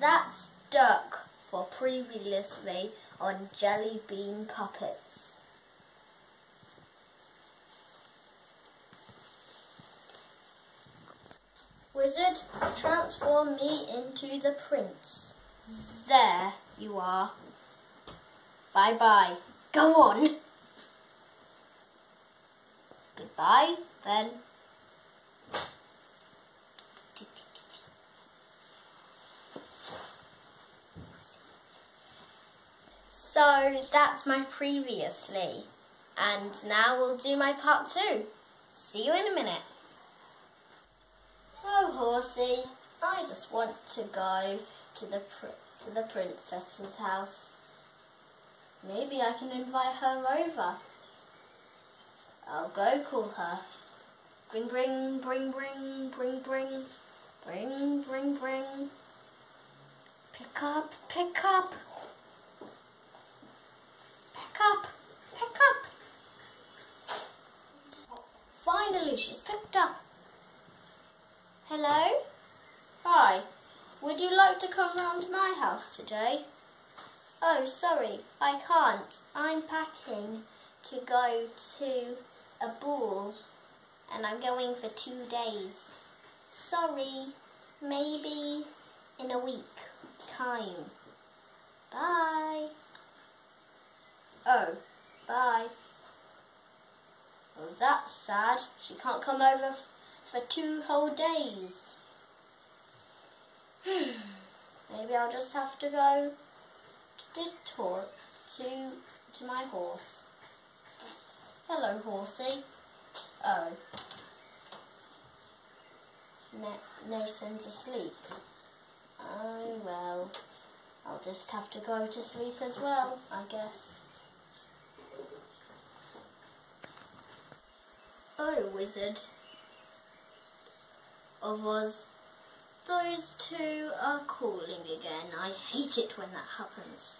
That's Duck for previously on Jelly Bean Puppets. Wizard, transform me into the prince. There you are. Bye-bye. Go on. Goodbye, then. So that's my previously, and now we'll do my part 2. See you in a minute. Oh, Horsey, I just want to go to the princess's house. Maybe I can invite her over. I'll go call her. Bring, bring, bring, bring, bring, bring, bring, bring, bring. Pick up, pick up. Pick up, pick up. Finally, she's picked up. Hello? Hi. Would you like to come round to my house today? Oh, sorry, I can't. I'm packing to go to a ball and I'm going for 2 days. Sorry, maybe in a week time. Bye. Oh, bye. Well, that's sad. She can't come over for 2 whole days. Maybe I'll just have to go to talk to my horse. Hello, Horsey. Oh. Nathan's asleep. Oh, well. I'll just have to go to sleep as well, I guess. Oh, Wizard of Oz. Those two are calling again. I hate it when that happens.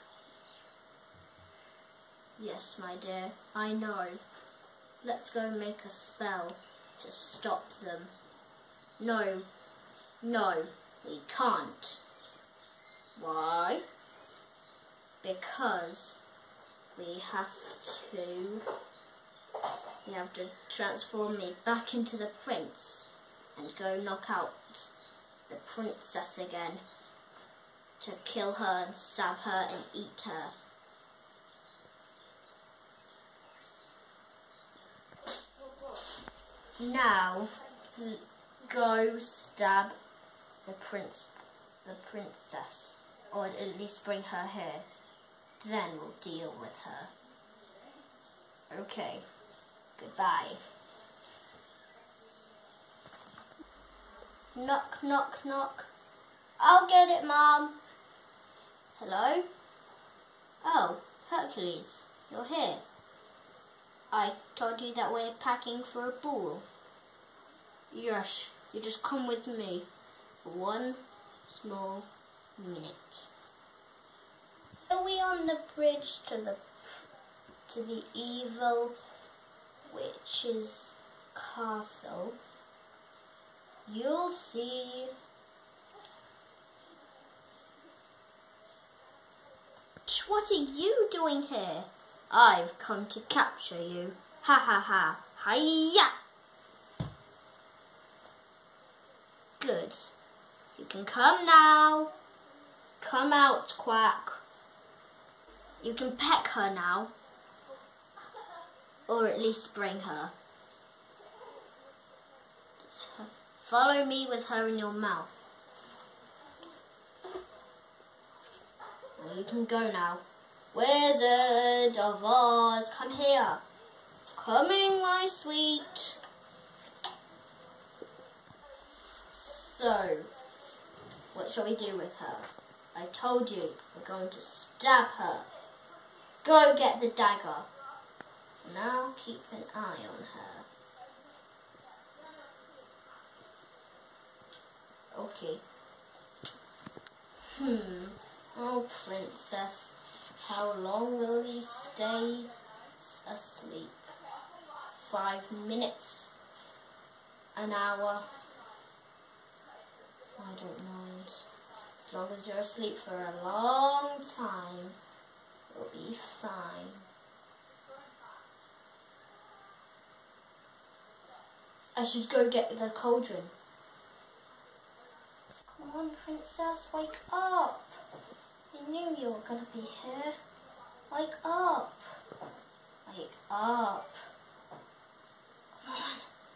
Yes, my dear, I know. Let's go make a spell to stop them. No, we can't. Why? Because we have to transform me back into the prince and go knock out the princess again to kill her and stab her and eat her. Now, go stab the princess, or at least bring her here. Then we'll deal with her. Okay, goodbye. Knock, knock, knock. I'll get it, Mom. Hello? Oh, Hercules, you're here. I told you that we're packing for a ball. Yes, you just come with me for 1 small minute. Are we on the bridge to the evil witch's castle? You'll see. What are you doing here? I've come to capture you. Ha ha ha. Hiya! Good. You can come now. Come out, Quack. You can peck her now. Or at least bring her. Just follow me with her in your mouth. Well, you can go now. Wizard of Oz, come here. Coming, my sweet. So, what shall we do with her? I told you, we're going to stab her. Go get the dagger. Now keep an eye on her. Okay. Oh, princess, how long will you stay asleep? 5 minutes? An hour? I don't mind. As long as you're asleep for a long time, you'll be fine. I should go get the cauldron. Come on, Princess, wake up. I knew you were going to be here. Wake up. Wake up. Come on.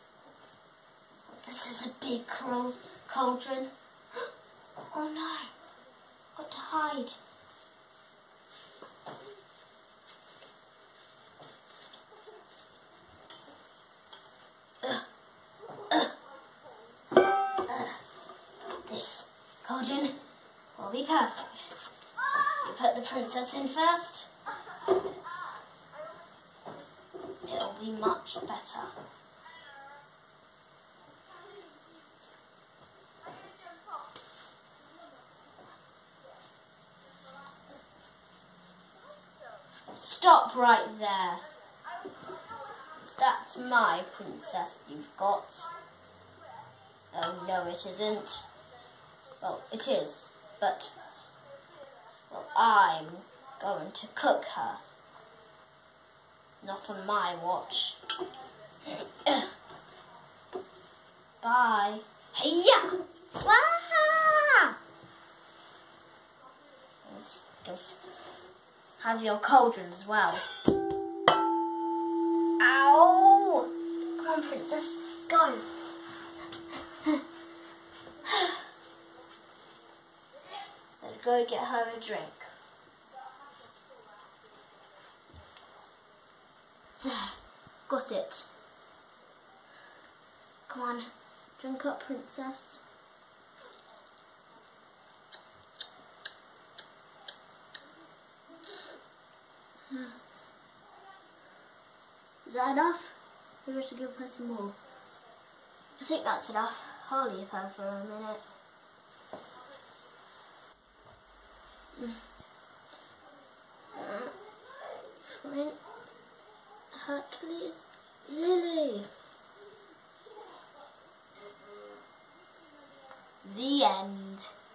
This is a big cauldron. Oh no. Got to hide. This cauldron will be perfect. You put the princess in first. It'll be much better. Stop right there. That's my princess you've got. Oh no, it isn't. Well, it is, but well, I'm going to cook her. Not on my watch. Bye. Hey-ya! Wah! Let's go have your cauldron as well. Ow! Come on, princess, let's go. Let's go get her a drink. There, got it. Come on, drink up, princess. Is that enough? Maybe I should give her some more. I think that's enough. I'll leave her for a minute. Flint, Hercules, Lily. The end.